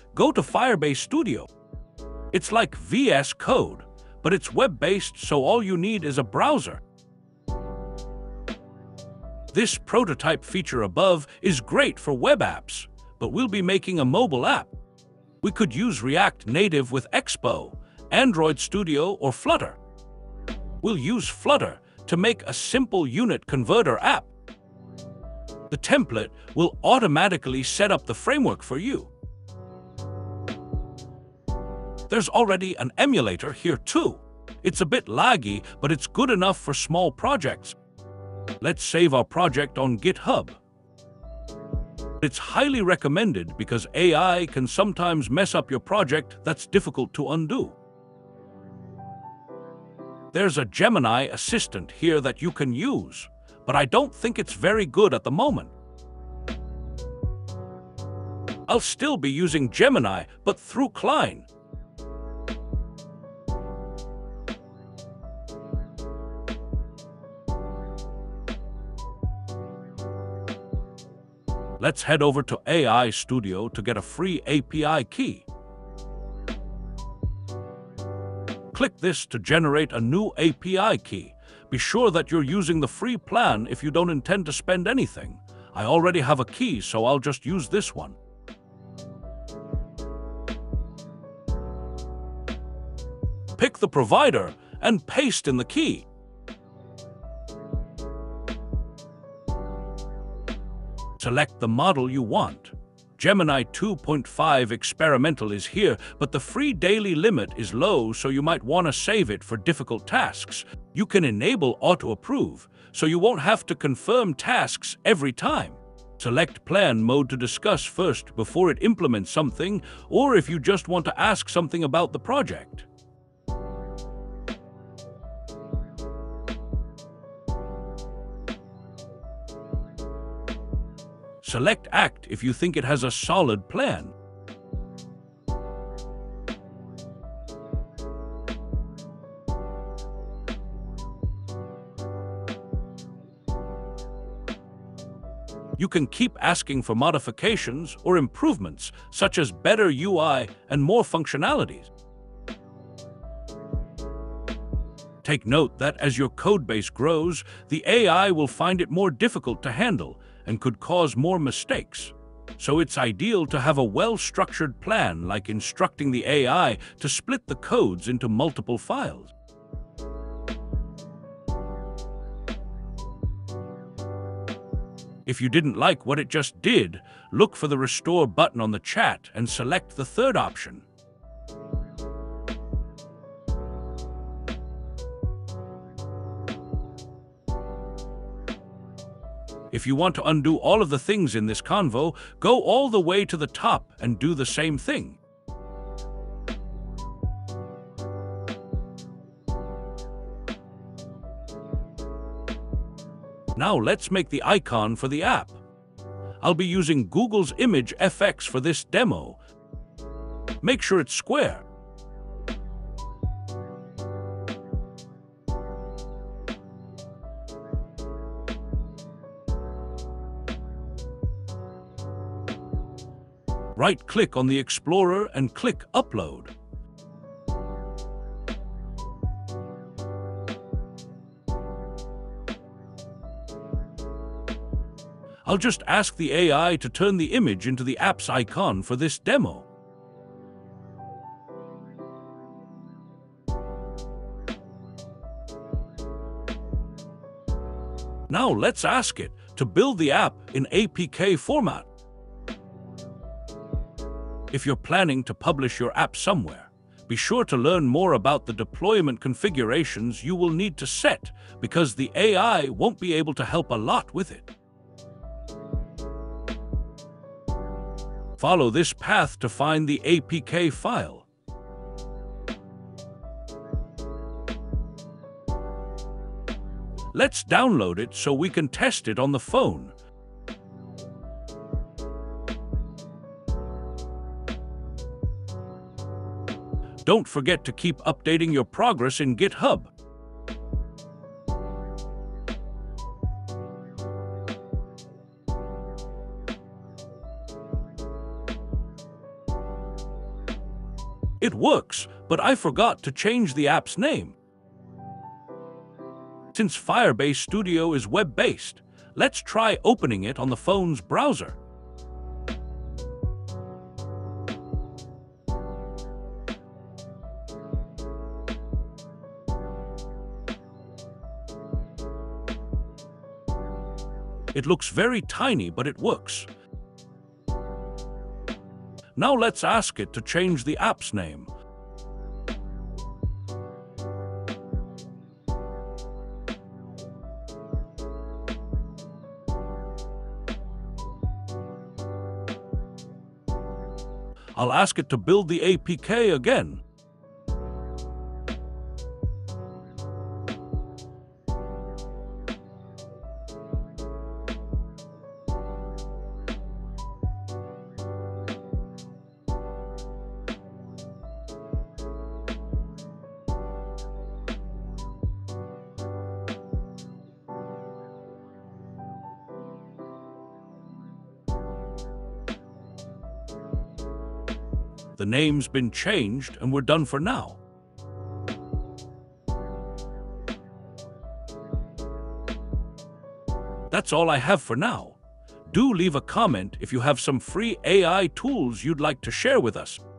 go to Firebase Studio. It's like VS Code, but it's web-based, so all you need is a browser. This prototype feature above is great for web apps, but we'll be making a mobile app. We could use React Native with Expo, Android Studio, or Flutter. We'll use Flutter to make a simple unit converter app. The template will automatically set up the framework for you. There's already an emulator here too. It's a bit laggy, but it's good enough for small projects. Let's save our project on GitHub. It's highly recommended because AI can sometimes mess up your project that's difficult to undo. There's a Gemini assistant here that you can use, but I don't think it's very good at the moment. I'll still be using Gemini, but through Klein. Let's head over to AI Studio to get a free API key. Click this to generate a new API key. Be sure that you're using the free plan if you don't intend to spend anything. I already have a key, so I'll just use this one. Pick the provider and paste in the key. Select the model you want. Gemini 2.5 Experimental is here, but the free daily limit is low, so you might want to save it for difficult tasks. You can enable auto-approve, so you won't have to confirm tasks every time. Select plan mode to discuss first before it implements something, or if you just want to ask something about the project. Select Act if you think it has a solid plan. You can keep asking for modifications or improvements, such as better UI and more functionalities. Take note that as your codebase grows, the AI will find it more difficult to handle and could cause more mistakes. So it's ideal to have a well-structured plan, like instructing the AI to split the codes into multiple files. If you didn't like what it just did, look for the Restore button on the chat and select the third option. If you want to undo all of the things in this convo, go all the way to the top and do the same thing. Now let's make the icon for the app. I'll be using Google's Image FX for this demo. Make sure it's square. Right-click on the Explorer and click Upload. I'll just ask the AI to turn the image into the app's icon for this demo. Now let's ask it to build the app in APK format. If you're planning to publish your app somewhere, be sure to learn more about the deployment configurations you will need to set, because the AI won't be able to help a lot with it. Follow this path to find the APK file. Let's download it so we can test it on the phone. Don't forget to keep updating your progress in GitHub. It works, but I forgot to change the app's name. Since Firebase Studio is web-based, let's try opening it on the phone's browser. It looks very tiny, but it works. Now let's ask it to change the app's name. I'll ask it to build the APK again. The name's been changed and we're done for now. That's all I have for now. Do leave a comment if you have some free AI tools you'd like to share with us.